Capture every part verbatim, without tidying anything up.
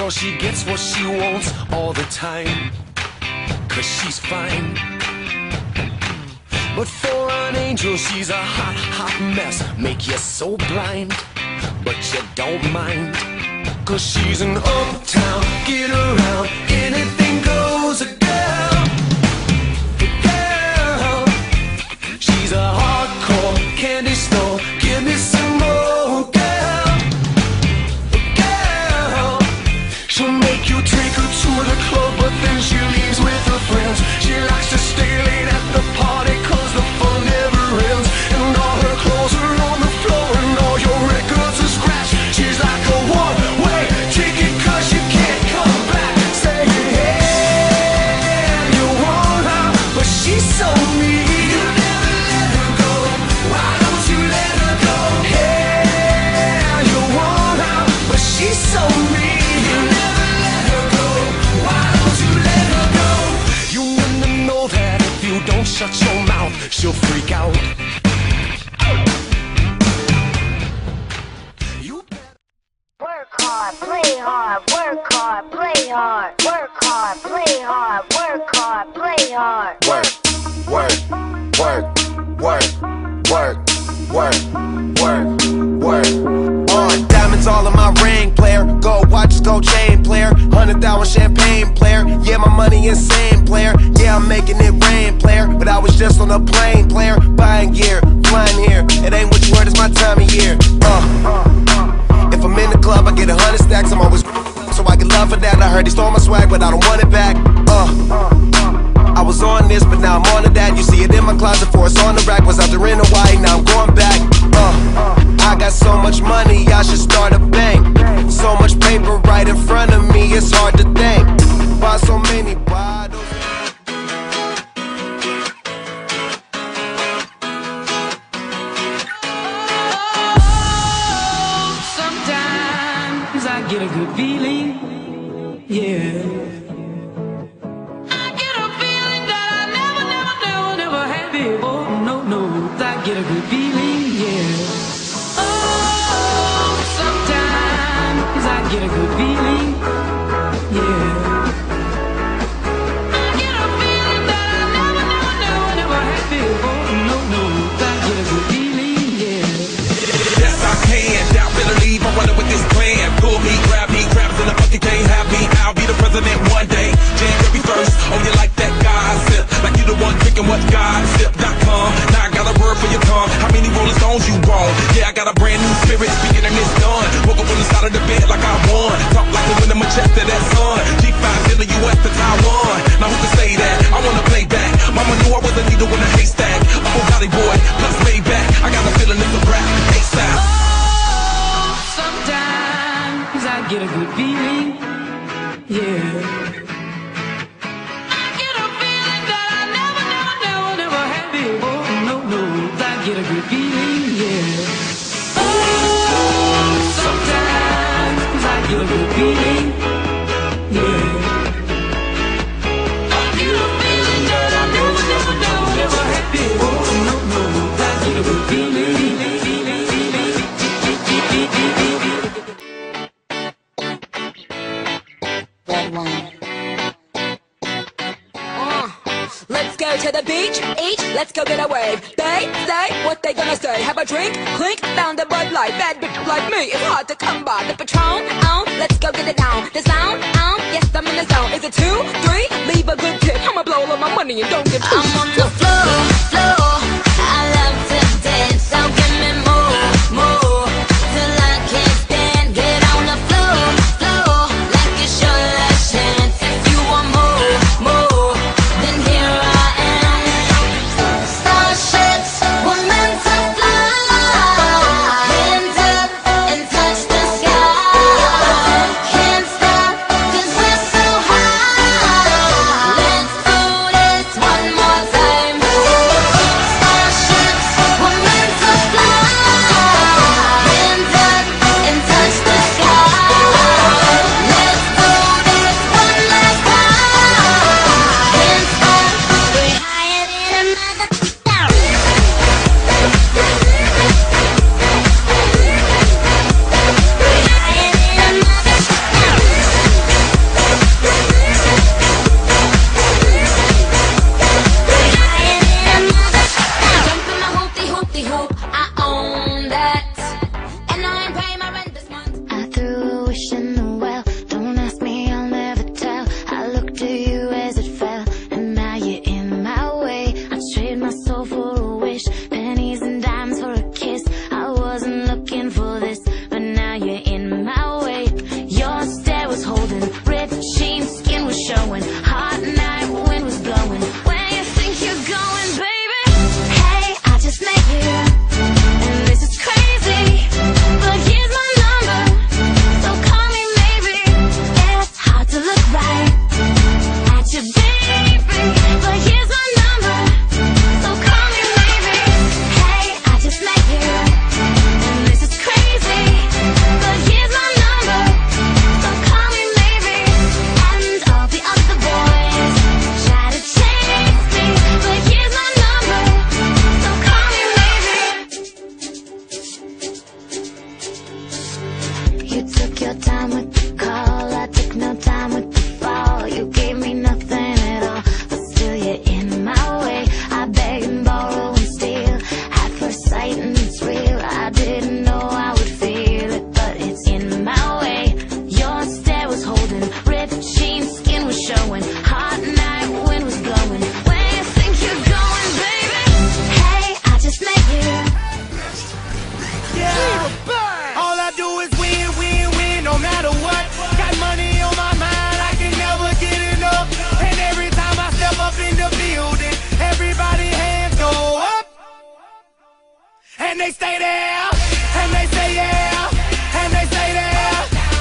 girl, she gets what she wants all the time, 'cause she's fine. But for an angel, she's a hot, hot mess. Make you so blind, but you don't mind, 'cause she's an uptown, get around, anything goes, a girl, a girl. She's a hardcore candy store, give me some more, girl, a girl. She'll make you take her to the club, but then she leaves with her friends. She likes to stay late at the party, 'cause the fun never ends. And all her clothes are on the floor, and all your records are scratched. She's like a one-way ticket, 'cause you can't come back. Say, hey, you want her, but she's so mean. You never let her go, why don't you let her go? Hey, you want her, but she's so mean. You never let her go, why don't you let her go? You wanna know that if you don't shut your mouth, she'll freak out. You better Work hard, play hard, work hard, play hard, work hard, play hard, work hard, play hard. Work, work, work, work, work, work, work, work. On diamonds all in my ring, player. Gold watches, gold chain, player. Hundred thousand champagne, player. Yeah, my money insane, player. Yeah, I'm making it rain, player. But I was just on a plane, player. Buying gear, flying here. It ain't what you heard, it's my time of year. Uh. If I'm in the club, I get a hundred stacks. I'm always so I get love for that. I heard he stole my swag, but I don't want it back. Uh. I was on this, but now I'm on to that. You see it in my closet, for it's on the rack. Was out there in Hawaii, now I'm going back. Uh, I got so much money, I should start a bank. So much paper right in front of me, it's hard to think. Buy so many bottles. Sometimes I get a good feeling, yeah. Get a good feeling, yeah. Oh, sometimes I get a good feeling, yeah. I get a feeling that I never, never, never, never had before. No, no, I get a good feeling, yeah. Yes, I can. Doubt, better leave. I'm running with this plan. Pull me, grab me, crabs in the bucket can't have me. I'll be the president one day. January first. Oh, you like that gossip? Like you the one picking what gossip dot com. Now I got a word for your tongue. How many Rolling Stones you want? Yeah, I got a brand new spirit speaking and it's done. Woke up on the side of the bed like I won. Talk like the wind in my chest to that sun. G five in the U S to Taiwan. Now who can say that? I wanna play back. Mama knew I was a needle in a haystack. A Bugatti boy, plus Maybach. I got a feeling it's a rap. ASAP. Oh, sometimes I get a good feeling, yeah. Get a good feeling, yeah. Oh, sometimes I get a good feeling, yeah. I get a feeling that I never, never, never, never had before. No, no, I get a good feeling, feeling, feeling, feeling. Red wine. Let's go to the beach, eat, let's go get a wave. They say what they gonna say. Have a drink, clink, found a Bud Light. Bad bitch like me, it's hard to come by. The Patron, on, let's go get it down. The sound, on, yes I'm in the zone. Is it two, three? Leave a good tip. I'ma blow all of my money and don't give two. I'm on the floor, floor. I love to dance, so give me more, more. Till I can't stand, get on the floor, floor. Like it's your last chance. If you want more, more, then here I am. Starships were meant to fly. Hands up and touch the sky. Can't stop 'cause we're so high. Let's do this one more time. they stay there, and they say yeah, and they say there.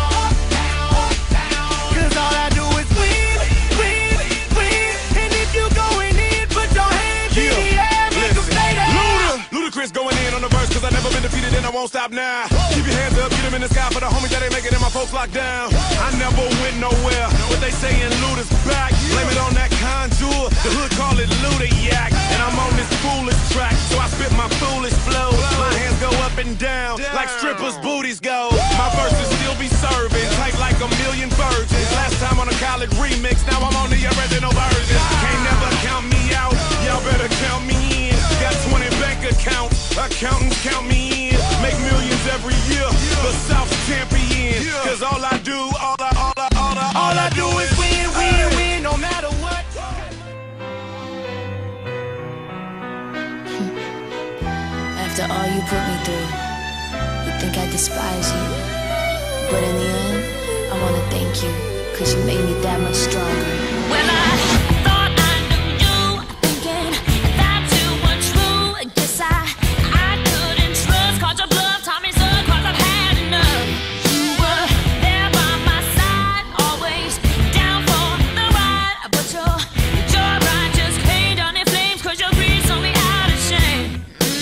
Cause all I do is win, win, win. And if you going in, put your hands in the air, make them stay there. Luda, Ludacris going in on the verse, cause I never been defeated and I won't stop now. Keep your hands up, get them in the sky for the homies that ain't making it, my folks locked down. I never went nowhere, what they saying Luda's back. Blame it on that contour, the hood call it Luda Yak. And I'm on this foolish track, so I spit my foolish flow. My hands go up and down, like strippers' booties go. My verses still be serving, tight like a million virgins. Last time on a college remix, now I'm on the original version. Can't never count me out, y'all better count me in. Got twenty bank accounts, accountants count me in. Make millions every year, the South champion. Cause all I do, all I, all I, all I, all I do is win, win, win, no matter what. After all you put me through, you think I despise you. But in the end, I wanna thank you, cause you made me that much stronger. Well, I thought I knew you, thinking that you were true. Guess I, I couldn't trust, caught your bluff, taught me so, cause I've had enough. You were there by my side, always down for the ride. But your, your ride just came down in flames, cause your greed sold me out of shame.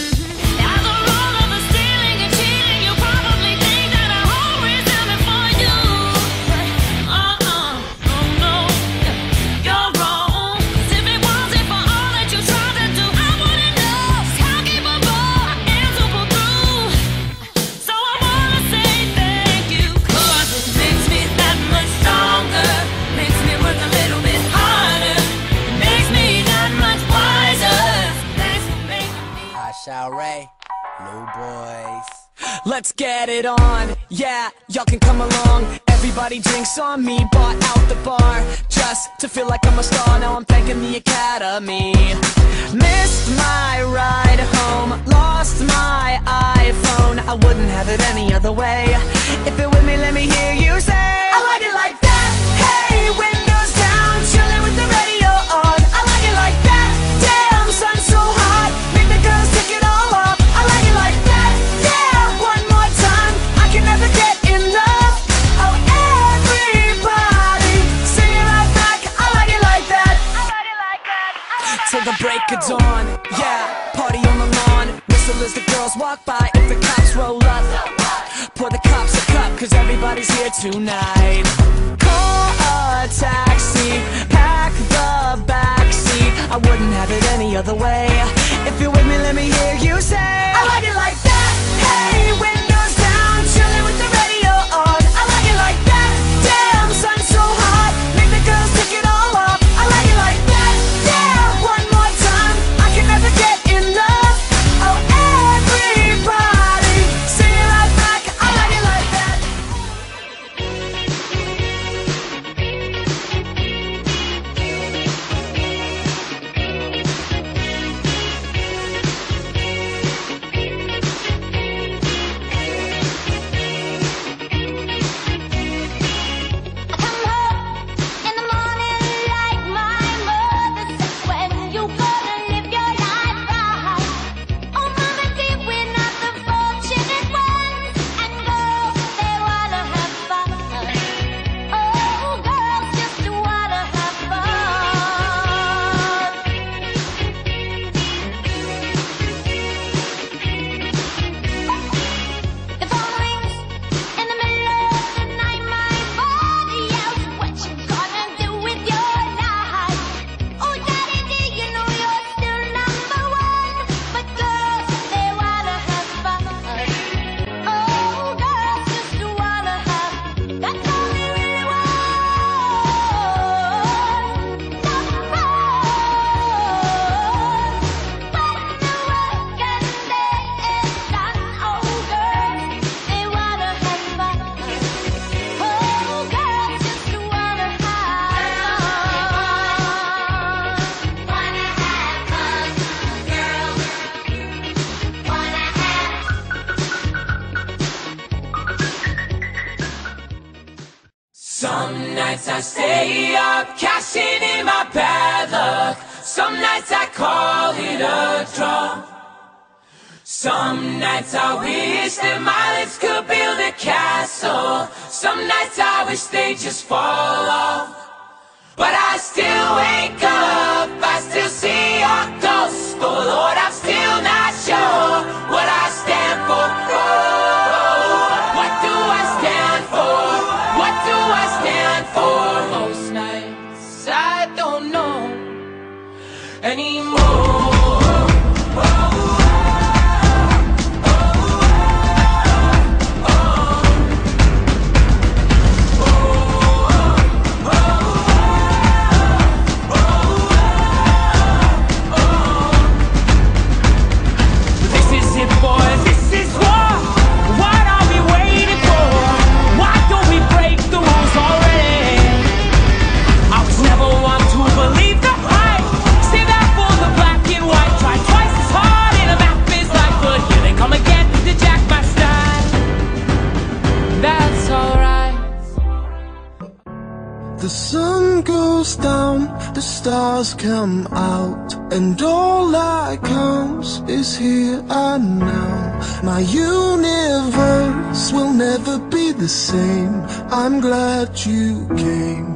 Ray, new boys. Let's get it on, yeah, y'all can come along. Everybody drinks on me, bought out the bar just to feel like I'm a star. Now I'm thanking the Academy. Missed my ride home, lost my iPhone. I wouldn't have it any other way. If you're with me, let me hear you say, I like it like that. Hey, windows down, chilling with the radio on. I like it like that. Damn, sun's so hot, make the girls take it all off. I like it like that. Yeah, one more time, I can never get enough. Oh, everybody, sing it right back. I like it like that. I like it like that. Till the break of dawn, yeah, party on the lawn. Whistle as the girls walk by. If the cops roll up, pour the cops a cup, cause everybody's here tonight. Call a taxi, pack the backseat. I wouldn't have it any other way. If you're with me, let me hear you say, I like it like that. Hey, windows down, chilling with the radio on. I like it like that. Damn, sun's so hot, make the girls take it all off. I like it like that. Yeah, one more time, I can never get enough. Oh, everybody, sing it right back. I like it like that. Some nights I stay up, cashing in my bad luck. Some nights I call it a draw. Some nights I wish that my lips could build a castle. Some nights I wish they just fall off. But I still wake up, I still see your ghost. Oh Lord, I'm still not sure what I stand for. Oh, what do I stand for? What do I stand for? Most nights I don't know anymore. The sun goes down, the stars come out, and all that counts is here and now. My universe will never be the same. I'm glad you came.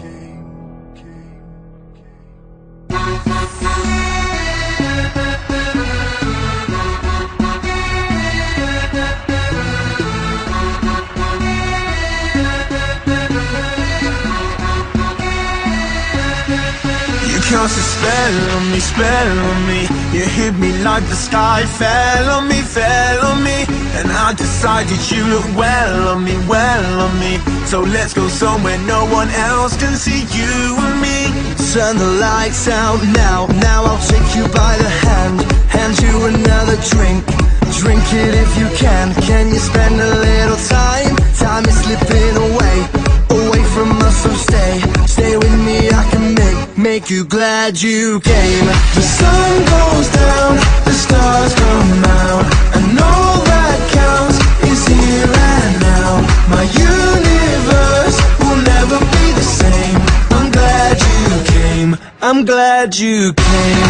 Cast a spell on me, spell on me. You hit me like the sky fell on me, fell on me. And I decided you look well on me, well on me. So let's go somewhere no one else can see you and me. Turn the lights out now, now I'll take you by the hand. Hand you another drink, drink it if you can. Can you spend a little time? Time is slipping away, away from us, so stay. Stay with me, I can make Make you glad you came. The sun goes down, the stars come out, and all that counts is here and now. My universe will never be the same. I'm glad you came, I'm glad you came.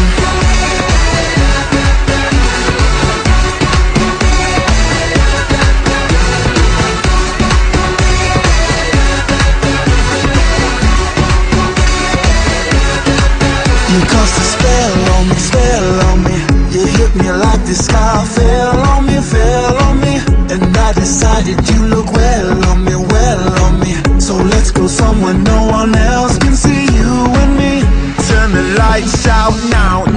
You cast a spell on me, spell on me. You hit me like the sky fell on me, fell on me. And I decided you look well on me, well on me. So let's go somewhere no one else can see you and me. Turn the lights out now.